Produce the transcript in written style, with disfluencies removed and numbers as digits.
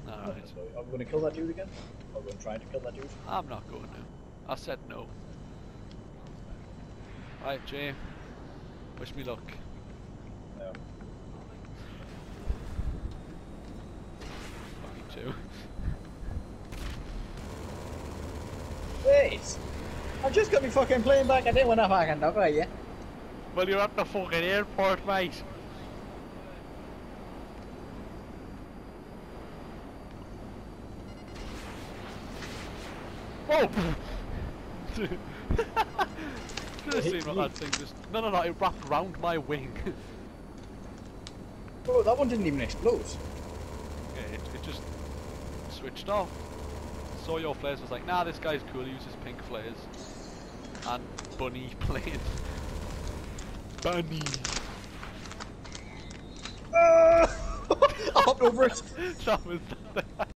Alright. So, are we going to kill that dude again? Are we going to try to kill that dude? I'm not going to. I said no. Right, Jay. Wish me luck. No. Fucking too. Wait! I've just got me fucking plane back. I didn't want to fucking knock at you. Well, you're at the fucking airport, mate. Whoa! Should have seen what that thing just. No, it wrapped round my wing. Oh, that one didn't even explode. Okay, it just switched off. Saw your flares, was like, nah, this guy's cool, he uses pink flares. And bunny plane. Bunny. I hopped over it. That was